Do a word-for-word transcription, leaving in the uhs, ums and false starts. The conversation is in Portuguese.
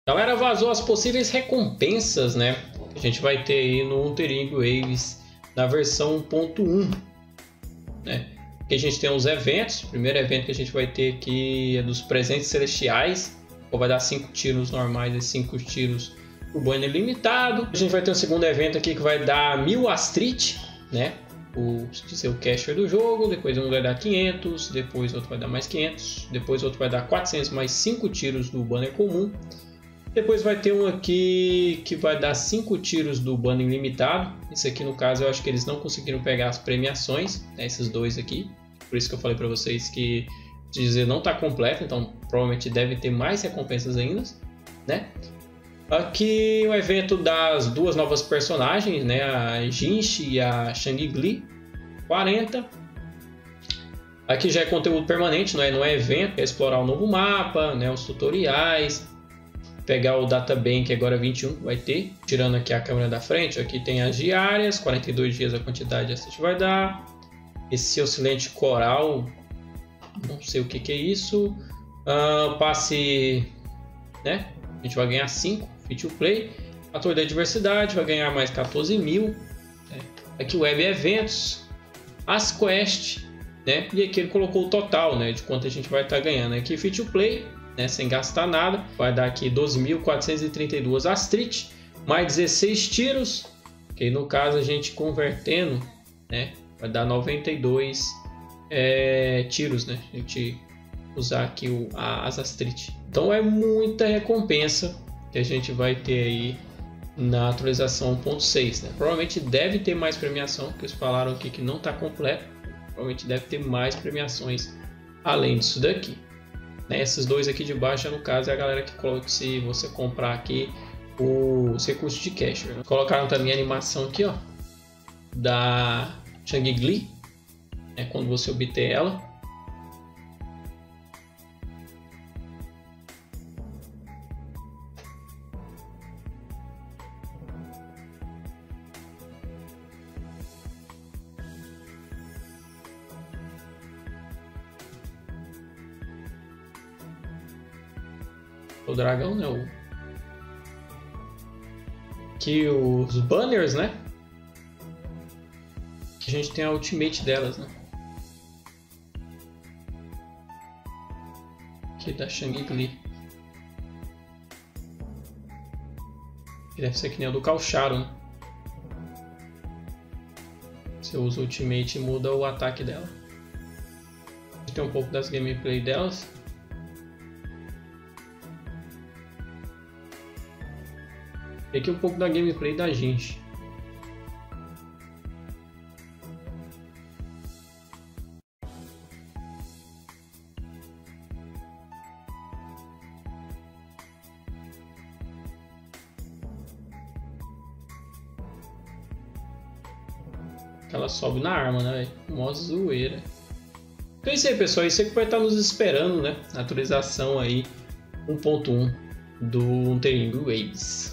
Galera, vazou as possíveis recompensas, né? Que a gente vai ter aí no Wuthering Waves na versão um ponto um, né? Aqui a gente tem os eventos. O primeiro evento que a gente vai ter aqui é dos presentes celestiais. Ou vai dar cinco tiros normais e cinco tiros o banner limitado. A gente vai ter um segundo evento aqui que vai dar mil Astrit, né? O ser o caster do jogo. Depois um vai dar quinhentos, depois outro vai dar mais quinhentos, depois outro vai dar quatrocentos mais cinco tiros do banner comum. Depois vai ter um aqui que vai dar cinco tiros do banner ilimitado. Esse aqui no caso eu acho que eles não conseguiram pegar as premiações, né? Esses dois aqui. Por isso que eu falei para vocês que dizer não está completo, então provavelmente deve ter mais recompensas ainda, né? Aqui o evento das duas novas personagens, né? A Jinx e a Shangli, quarenta. Aqui já é conteúdo permanente, não é, não é evento, é explorar o novo mapa, né? Os tutoriais. Pegar o Databank agora vinte e um vai ter, tirando aqui a câmera da frente, aqui tem as diárias, quarenta e dois dias a quantidade essa vai dar. Esse oscilante coral, não sei o que, que é isso. Uh, passe, né? A gente vai ganhar cinco, Fit to Play. Ator da diversidade vai ganhar mais quatorze mil. Né? Aqui Web Eventos, as quests, né? E aqui ele colocou o total, né? De quanto a gente vai estar tá ganhando. Aqui Fit to Play. Né, sem gastar nada, vai dar aqui doze mil quatrocentos e trinta e dois Astrit, mais dezesseis tiros, que no caso a gente convertendo, né, vai dar noventa e dois é, tiros, né, a gente usar aqui o, a, as Astrit. Então é muita recompensa que a gente vai ter aí na atualização um ponto seis, né? Provavelmente deve ter mais premiação, porque eles falaram aqui que não está completo, provavelmente deve ter mais premiações além disso daqui. Esses dois aqui de baixo, no caso, é a galera que coloca se você comprar aqui os recursos de cash. Né? Colocaram também a animação aqui, ó, da Shangli, né, quando você obter ela. O dragão, né? O... Aqui os banners, né? Que a gente tem a ultimate delas, né? Aqui da Shangli. Que deve ser que nem o do Calcharo, né? Você usa o ultimate e muda o ataque dela. A gente tem um pouco das gameplay delas. E aqui um pouco da gameplay da Jinx. Ela sobe na arma, né? Mó zoeira. Então é isso aí, pessoal. Isso aqui vai estar nos esperando, né? A atualização aí um ponto um do Wuthering Waves.